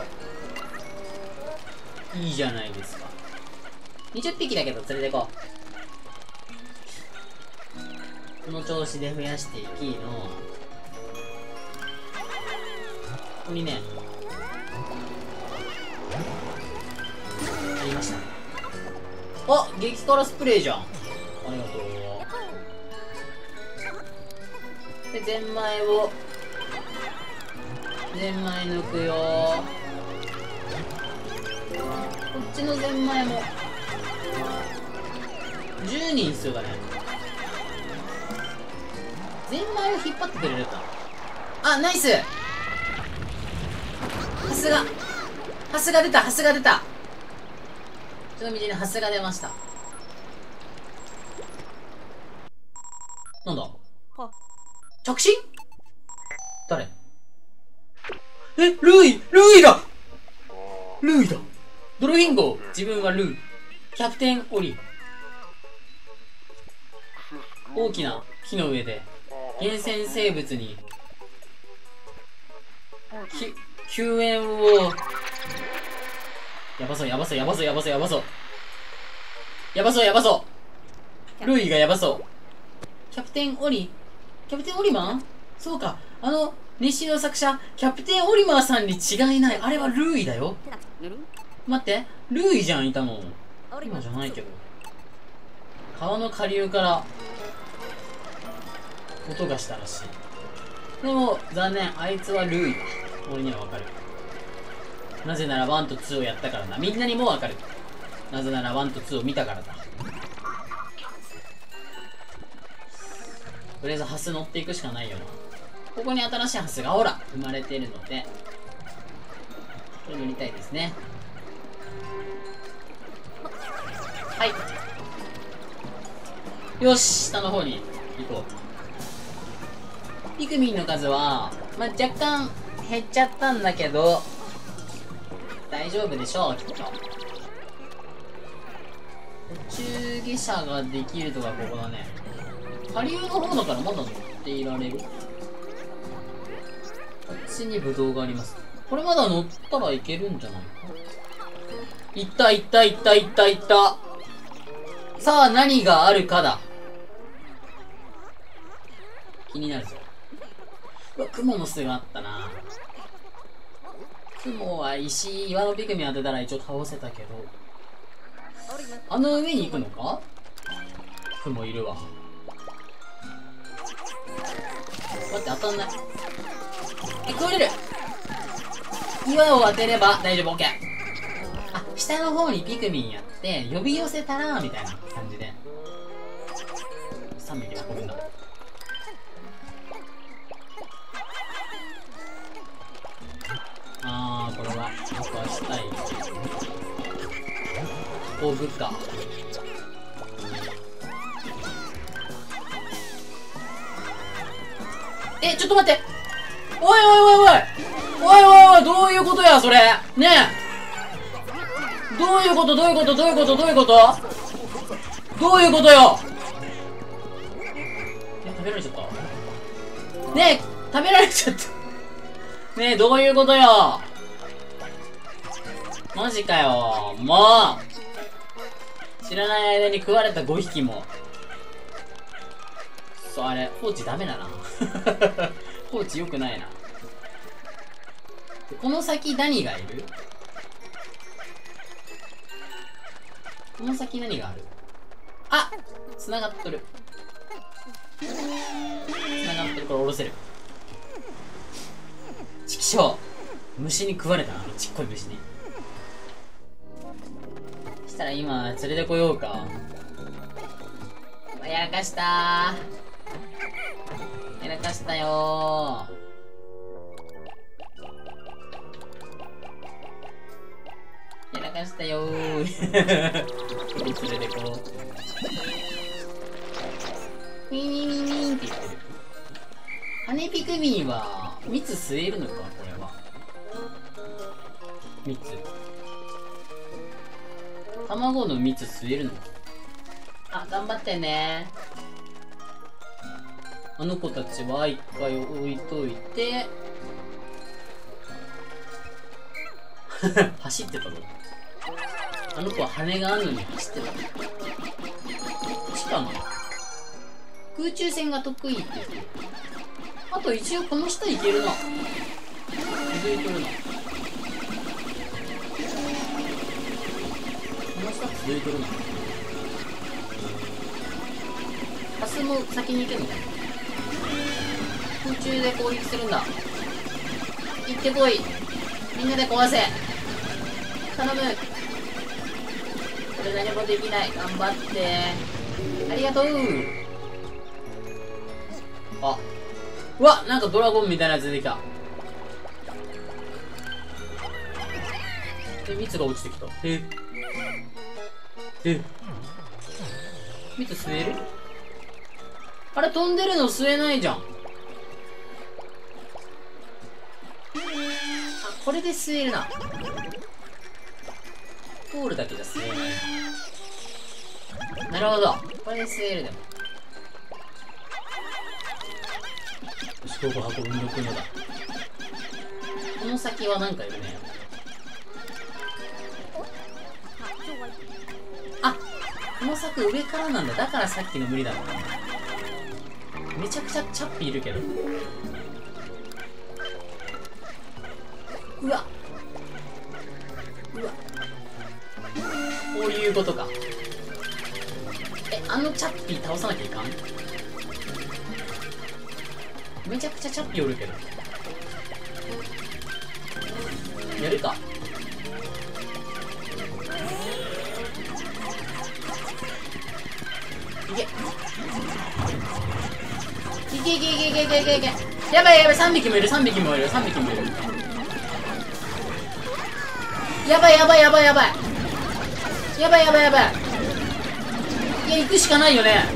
い。いいじゃないですか。にじゅっぴきだけど連れてこう。この調子で増やしていきの。ここにね、ありましたね。あ、激辛スプレーじゃん。ありがとう。で、ゼンマイを、ゼンマイ抜くよー。こっちのゼンマイも、じゅうにん必要だね。ゼンマイを引っ張ってくれるか。あ、ナイス。ハスが、ハスが出た、ハスが出た。ちなみにね、ハスが出ました。なんだ、着信？誰？え、ルイ！ルイだ！ルイだ！ドルフィン号、自分はルイ。キャプテンオリ。 大きな木の上で厳選生物にき救援を。やばそうやばそうやばそうやばそうやばそうやばそうやばそうルイがやばそう。キャプテンオリキャプテンオリマー、そうか、あの日誌の作者キャプテンオリマーさんに違いない。あれはルイだよ。待って、ルイじゃんいたの。今じゃないけど、川の下流から音がしたらしい。でも残念、あいつはルイだ。俺にはわかる。なぜならワンとツーをやったからな。みんなにもわかる。なぜならワンとツーを見たからだ。とりあえずハス乗っていくしかないよな。ここに新しいハスがほら生まれてるので、これ乗りたいですね。はい、よし、下の方に行こう。ピクミンの数は、まあ、若干減っちゃったんだけど大丈夫でしょう、きっと。途中下車ができるとかここだね。下流の方だからまだ乗っていられる。こっちにブドウがあります。これまだ乗ったらいけるんじゃないか。いったいったいったいったいった。さあ何があるかだ。気になるぞ。うわ、雲の巣があったな。雲は石、岩のピクミン当てたら一応倒せたけど、あの上に行くのか。雲いるわ。待って、当たんない。え、食われる。岩を当てれば大丈夫。 OK。 あ、下の方にピクミンやって呼び寄せたらみたいな感じでさんびき運ぶんだ。あー、これは僕はしたい。こうぶか。え、ちょっと待って。おいおいおいおいおいおいおい、どういうことやそれねえ。どういうことどういうことどういうことどういうことどういうことよ。え、食べられちゃったねえ、食べられちゃったねえ、どういうことよ。マジかよ、もう知らない間に食われたごひきも。そう、あれ放置ダメだな放置良くないな。この先何がいる。この先何がある。あ、繋がっとる。繋がってる。これ下ろせる。ちきしょう、虫に食われたな、あのちっこい虫に。したら今連れてこようか。やらかしたー、やらかしたよー、やらかしたよーここ連れてこう。ウィンウィンウィンウィンって言ってる。羽ピクミンは蜜吸えるのか。これは蜜、卵の蜜吸えるのか。あ、頑張ってね。あの子たちは一回置いといて走ってたぞ。あの子は羽があるのに走ってた。しかも空中戦が得意って言ってる。あと一応この下いけるな。続いとるな。この下続いとるな。ハスも先に行けるのかな。空中で攻撃するんだ。行ってこい、みんなで壊せ、頼む。これ何もできない。頑張って、ありがとう。あ、うわ、なんかドラゴンみたいなやつ出てきた。で、蜜が落ちてきた。ええ、蜜吸える。あれ飛んでるの吸えないじゃん。あ、これで吸えるな。通るだけじゃ吸えないな。なるほど、これで吸える。でもし、ここ運ぶんどくのだ。この先はなんかいるね。あ、この柵上からなんだ。だからさっきの無理だったんだ。めちゃくちゃチャッピいるけど。うわうわ、こういうことか。え、あのチャッピー倒さなきゃいかん？めちゃくちゃチャッピーおるけど。やるか。いけいけいけいけいけいけいけいけ。やばいやばい、さんびきもいる、さんびきもいる、さんびきもいる。やばいやばいやばいやばいやばいやばいやばい。いや、行くしかないよね。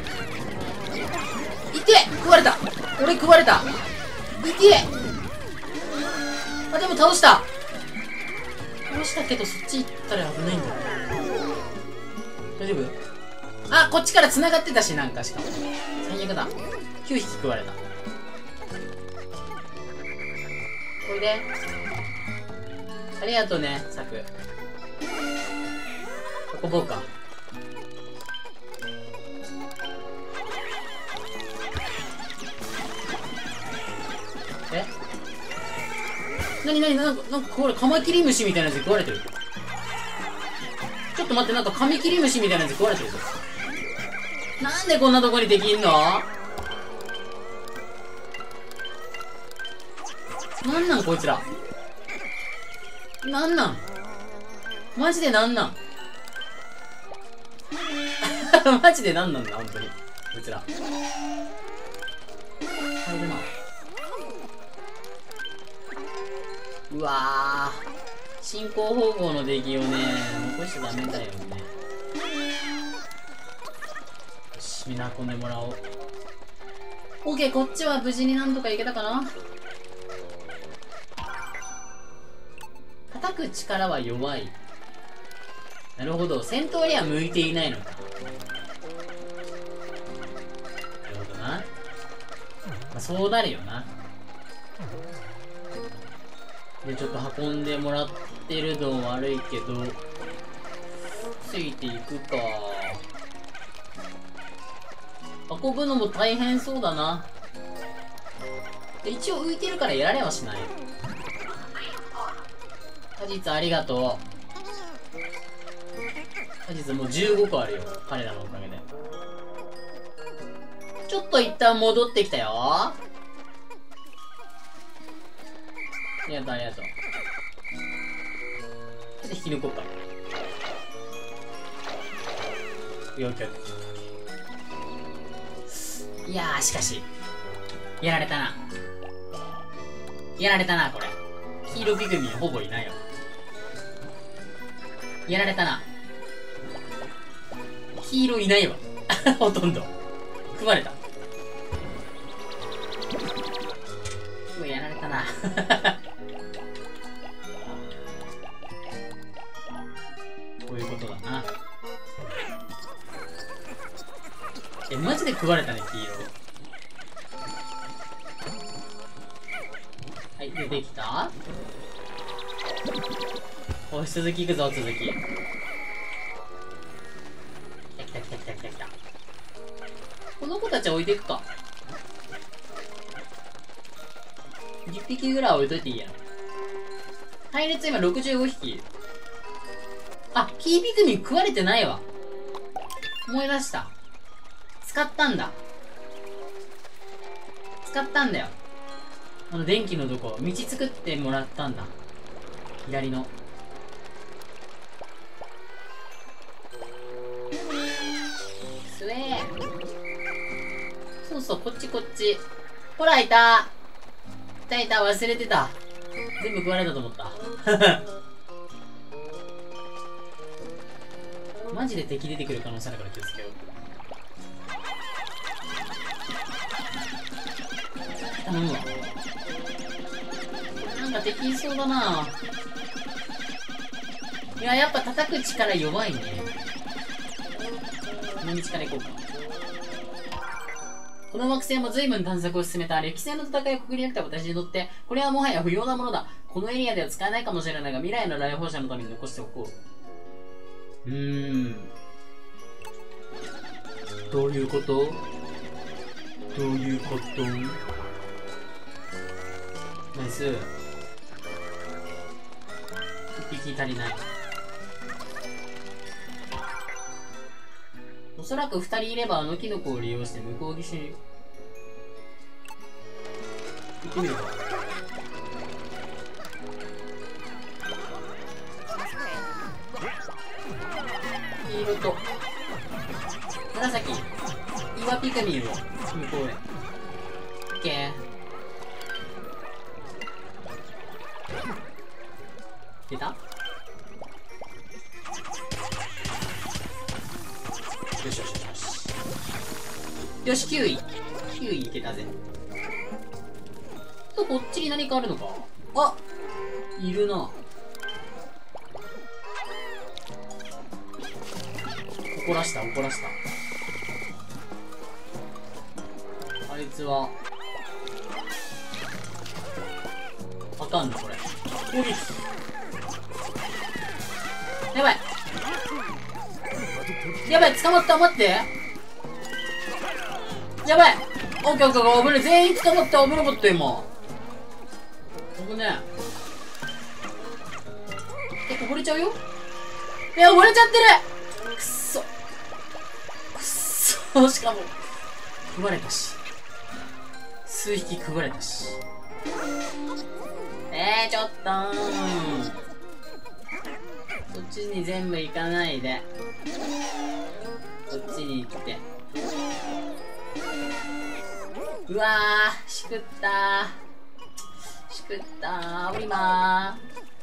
いて、食われた。俺食われた。いて。あ、でも倒した。倒したけど、そっち行ったら危ないんだよ。大丈夫？あ、こっちから繋がってたし、なんかしかも。最悪だ。きゅうひき食われた。これで。ありがとうね、サク。運ぼうか。え？なになに、なんか、なんかこれ、カマキリムシみたいなやつ食われてる。ちょっと待って、なんかカミキリムシみたいなやつ食われてるぞ。なんでこんなとこにできんの？なんなんこいつら。なんなんマジでなんなんマジでなんなんだ、ほんとに。こいつら。入るな。うわぁ。進行方向の出来をね、残しちゃダメだよね。よし、みんな運んでもらおう。オッケー、こっちは無事になんとかいけたかな。叩く力は弱い。なるほど、戦闘には向いていないのか。なるほどな。まあ、そうなるよな。で、ちょっと運んでもらってるの悪いけど、ついていくか。運ぶのも大変そうだな。で、一応浮いてるからやられはしない。果実ありがとう。果実もうじゅうごこあるよ。彼らのおかげで。ちょっと一旦戻ってきたよ。ありがとうありがとう。ちょっと引き抜こうか。よきよき。いやー、しかし。やられたな。やられたな、これ。黄色ピグミンほぼいないよ。やられたな。黄色いないわ。ほとんど。食われた。うわ、やられたな。こういうことだな。え、マジで食われたね、黄色。はい、出てきた。おい、続きいくぞ、続き。来た来た来た来た来た。この子たちは置いていくか。じゅっぴきぐらい置いといていいや。配列今ろくじゅうごひき。あ、キーピクミン食われてないわ。思い出した。使ったんだ。使ったんだよ。あの電気のとこ、道作ってもらったんだ。左の。すえー。そうそう、こっちこっち。ほら、いた。いたいた、忘れてた。全部食われたと思った。マジで敵出てくる可能性あるから気をつけよう。頼むわ。なんか敵いそうだな。いや、やっぱ叩く力弱いね。この道から行こうか。ここの惑星も随分探索を進めた歴戦の戦いをくぐり抜けた私にとって、これはもはや不要なものだ。このエリアでは使えないかもしれないが、未来の来訪者のために残しておこう。うーん。どういうこと？どういうこと？ナイス。一匹足りない。おそらく二人いればあのキノコを利用して向こう岸に行ってみるか。黄色と紫岩ピクミンを向こうへ。オッケー。出た？よしよしよしよし。よし、きゅうい。きゅういいけたぜ。と、こっちに何かあるのか？あ！いるな。怒らした、怒らした。あいつは、あかんな、これ。攻撃。やばい。やばい、捕まった、待って。やばい。オッケーオッケー、危ねえ。全員捕まった、危なかった、今。危ねえ。え、こぼれちゃうよ。いや、溺れちゃってる。くっそ。くっそ。しかも、食われたし。数匹食われたし。えー、ちょっとー。そっちに全部行かないで。こっちに行って。うわー、しくったー。しくったー。降りま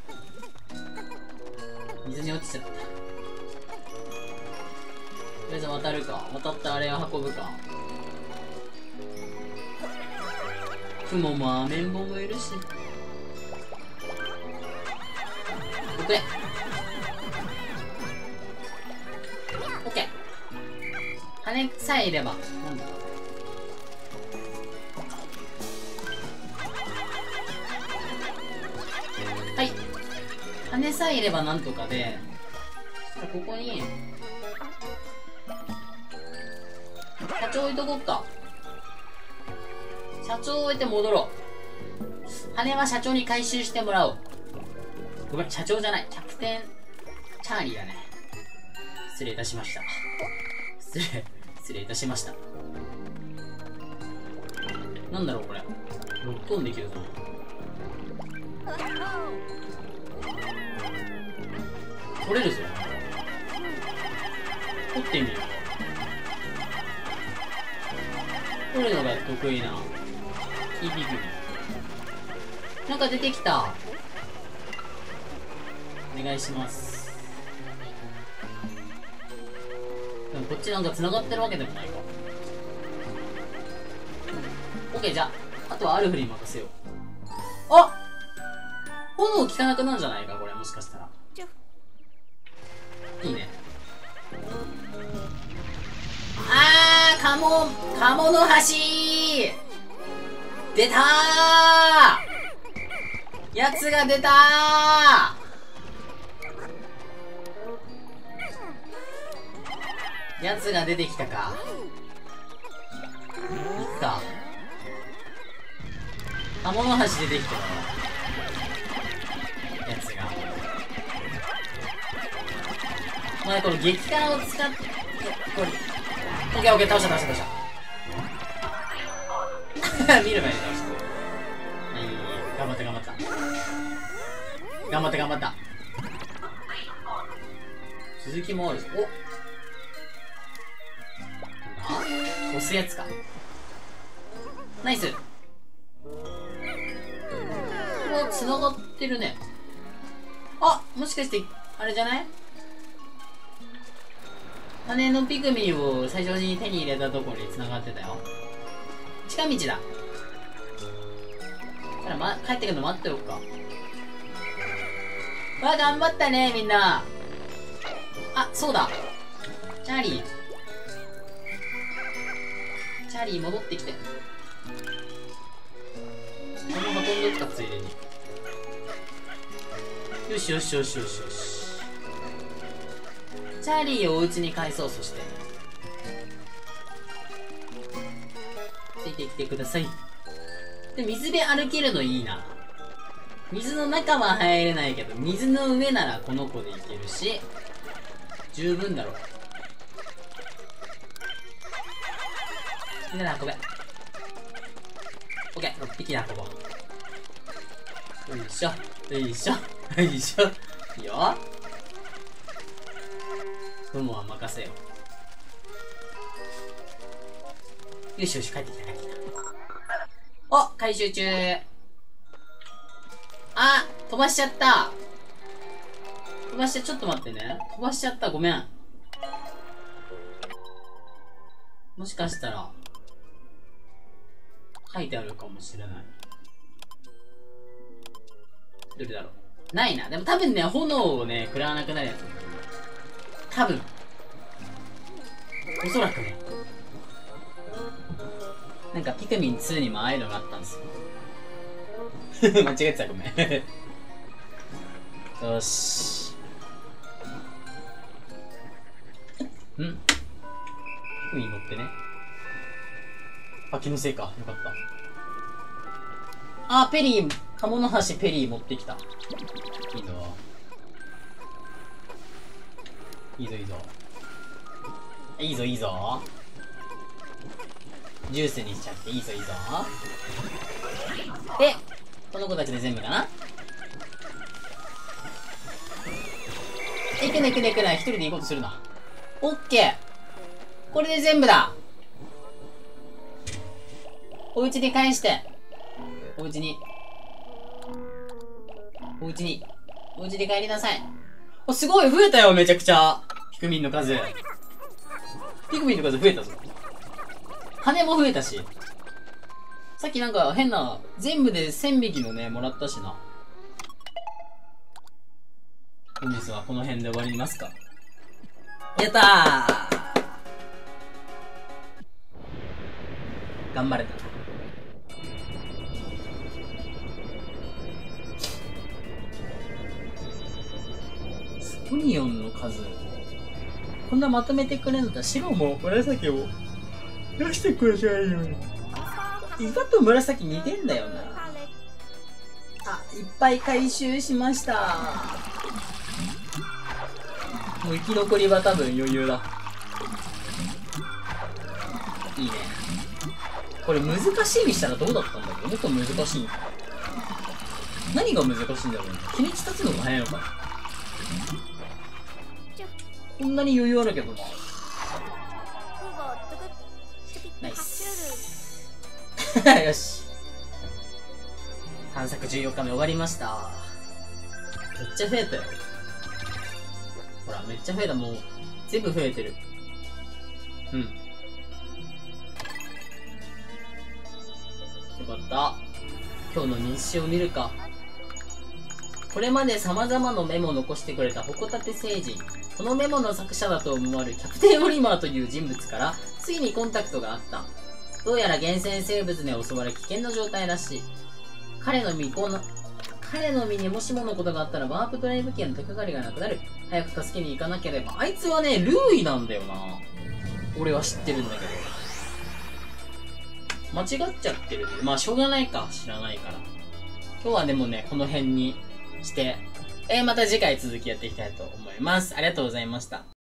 ー。水に落ちちゃった。とりあえず渡るか。渡ってあれを運ぶか。雲もアメンボもいるし。これ。オッケー。羽さえいれば。なんだ。はい。羽さえいればなんとかで、ここに、社長置いとこっか。社長置いて戻ろう。羽は社長に回収してもらおう。ごめん、社長じゃない。キャプテン、チャーリーだね。失礼いたしました。失礼、失礼いたしました。なんだろう、これ。ロックオンできるぞ。取れるぞ。取ってみよう。取るのが得意なキーピグミ。なんか出てきた。お願いします。でもこっちなんか繋がってるわけでもないか。オッケー、じゃあ、あとはアルフに任せよう。あ！炎効かなくなるんじゃないか、これ、もしかしたら。いいね。あー、カモ、カモの橋！出たー！やつが出たー！やつが出てきたか。いくか。カモの橋出てきたな。やつが。まあ、この激辛を使って、これ、オッケーオッケー、倒した倒した倒した。見る前に倒した。はい、頑張った頑張った。頑張った頑張った。続きもあるぞ。お！なんだ？押すやつか。ナイス！これは繋がってるね。あ！もしかして、あれじゃない？羽のピクミンを最初に手に入れたところに繋がってたよ。近道だ。だから、ま、帰ってくるの待っておくか。わあ、頑張ったね、みんな。あ、そうだ。チャーリー。 チャーリー戻ってきて。この運んどったついでに。よしよしよしよしよし。チャーリーをお家に帰そう。そしてついてきてください。で、水辺歩けるのいいな。水の中は入れないけど、水の上ならこの子でいけるし、十分だろう。みんなで運べ。オッケー、ろっぴきで運ぼう。よいしょ、よいしょ、よいしょ。いいよ。雲は任せよ。よしよし、帰ってきた、帰ってきた。お、回収中。あ、飛ばしちゃった。飛ばしちゃ、ちょっと待ってね。飛ばしちゃった、ごめん。もしかしたら、書いてあるかもしれない。どれだろう。ないな。でも多分ね、炎をね、食らわなくなるやつ。多分。おそらくね。なんかピクミンツーにもああいうのがあったんですよ。間違えてた、ごめん。よし。ん？ピクミン乗ってね。あ、気のせいか。よかった。あ、ペリー、鴨の橋ペリー持ってきた。いいぞ。いいぞ、いいぞ。いいぞ、いいぞ。ジュースにしちゃっていいぞ、いいぞ。で、この子たちで全部かな。いくねいくねいくね。一人で行こうとするな。オッケー。これで全部だ。お家に返して。お家に。お家に。お家に帰りなさい。お、すごい増えたよ、めちゃくちゃ。ピクミンの数。ピクミンの数増えたぞ。羽も増えたし。さっきなんか変な、全部でせんびきのね、もらったしな。本日はこの辺で終わりますか。やったー。頑張れた。スポニオンの数。こんなまとめてくれるんだったら白も紫を出してくださいよ。意外と紫似てんだよな。あ、いっぱい回収しました。もう生き残りは多分余裕だ。いいね。これ難しいにしたらどうだったんだろう。もっと難しいんか。何が難しいんだろうね。日にち経つのが早いのかな。こんなに余裕あるけどな。ナイス。よし。探索じゅうよっかめ終わりました。めっちゃ増えたよ。ほら、めっちゃ増えた。もう、全部増えてる。うん。よかった。今日の日誌を見るか。これまで様々なメモを残してくれたホコタテ星人。このメモの作者だと思われるキャプテンオリマーという人物から、ついにコンタクトがあった。どうやら厳選生物に襲われ危険な状態らしい。彼の身この、彼の身にもしものことがあったらワープドライブ機への手がかりがなくなる。早く助けに行かなければ。あいつはね、ルーイなんだよな。俺は知ってるんだけど。間違っちゃってる。まあ、しょうがないか。知らないから。今日はでもね、この辺にして、えー、また次回続きやっていきたいと思います。ありがとうございました。